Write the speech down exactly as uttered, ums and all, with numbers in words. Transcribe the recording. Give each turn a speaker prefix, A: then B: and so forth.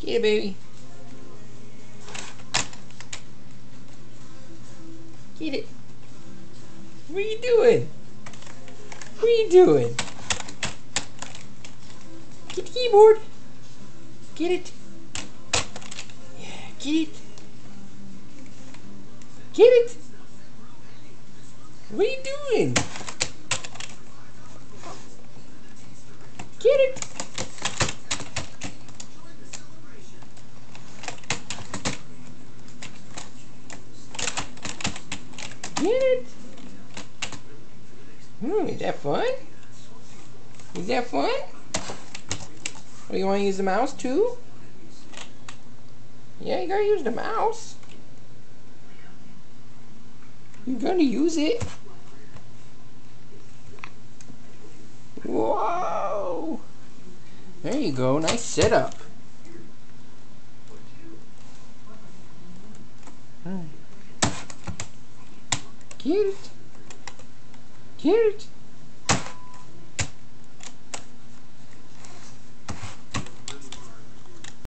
A: Get it, baby. Get it. What are you doing? What are you doing? Get the keyboard. Get it. Yeah, get it. Get it. What are you doing? Get it. Get it. Hmm, is that fun? Is that fun? Oh, you want to use the mouse too? Yeah, you gotta use the mouse. You're gonna use it. Whoa! There you go, nice setup. Get it. Get it.